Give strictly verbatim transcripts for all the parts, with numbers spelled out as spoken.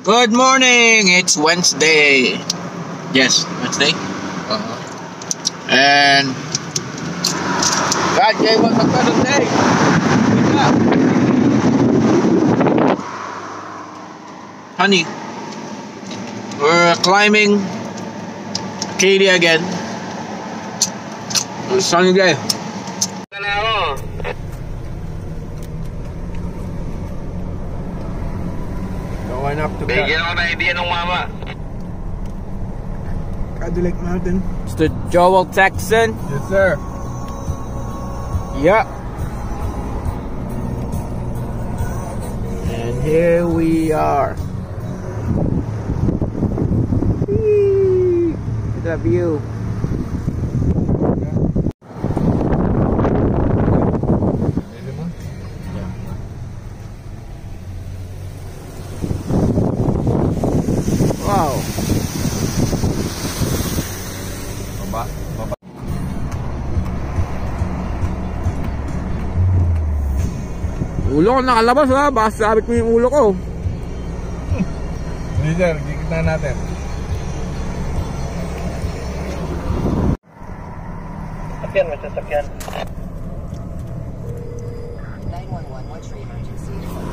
Good morning! It's Wednesday. Yes, Wednesday. Uh-huh. And God gave us a better day. Yeah. Honey, we're climbing Acadia again. It's a sunny day. Going up to Bigyan ako na idea ng mama. Cadillac Mountain. Mister Joel Texan. Yes, sir. Yeah. And here we are. Whee! Look at that view. Wow. Baba, baba. Ulo ko nakalabas ha, baka sabit mo yung ulo ko. Hindi sir, kikita natin. Sasakyan, may sasakyan. nine one one, what's your emergency?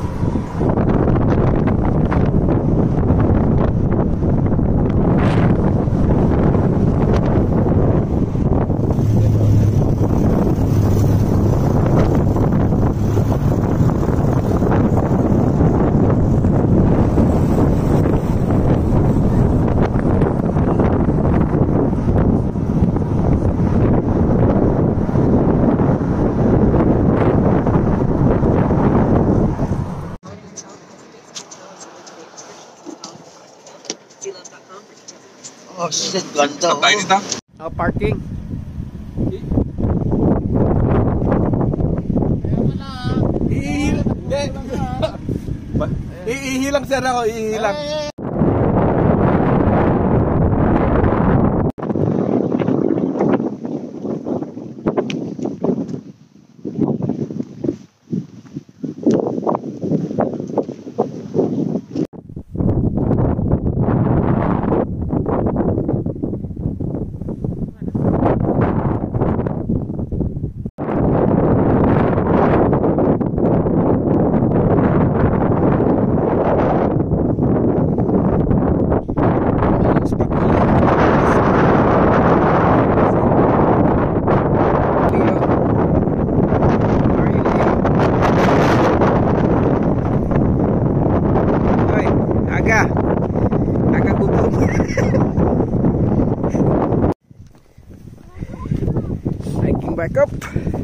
Oh shit, ganda oh. Tayo dito? Oh, parking. Iihilang sir ako, iihilang. Aga, aga gutom. Hiking back up.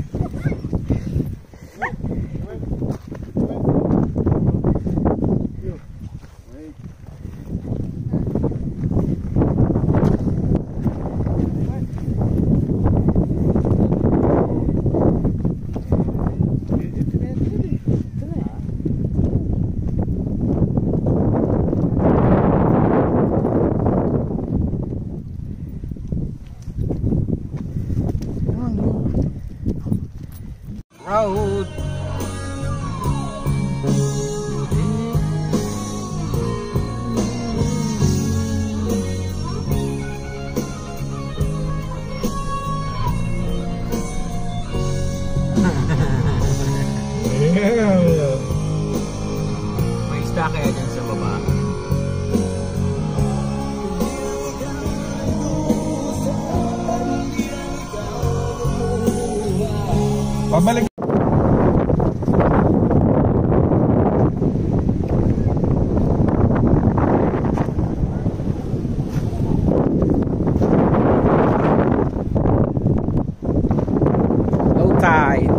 Road. May isda kaya dyan sa baba? Pabalik. Low tide.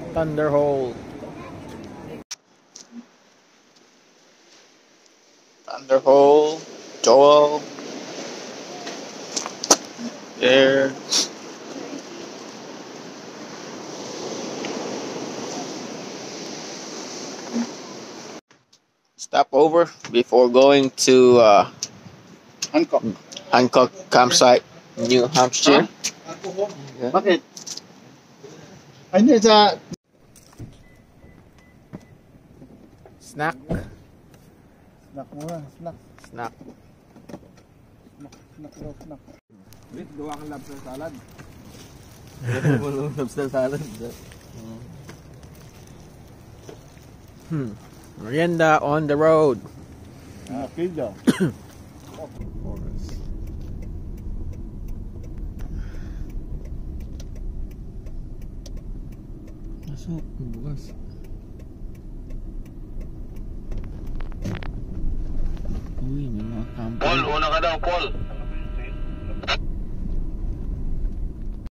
Thunderhold. Thunderhold, Joel, there. Stop over before going to uh, Hancock. Hancock campsite, New Hampshire. Yeah. Bakit? Ay, hindi sa... Snack. Snack muna, snack. Snack. Snack, snack, snack, snack. Wait, gawa kang lobster salad. Lobster salad. Hmm. Merienda on the road. Acadia. Masuk bukas. Uy, may mga camping. Paul, una ka daw, Paul.